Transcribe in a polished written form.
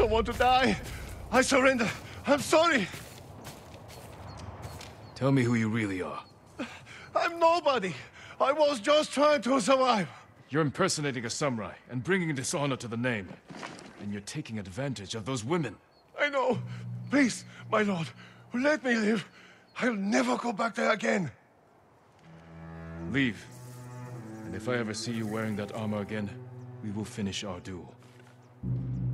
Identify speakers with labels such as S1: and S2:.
S1: don't want to die. I surrender. I'm sorry.
S2: Tell me who you really are.
S1: I'm nobody. I was just trying to survive.
S2: You're impersonating a samurai and bringing dishonor to the name. And you're taking advantage of those women.
S1: I know. Please, my lord, let me live. I'll never go back there again.
S2: Leave. And if I ever see you wearing that armor again, we will finish our duel.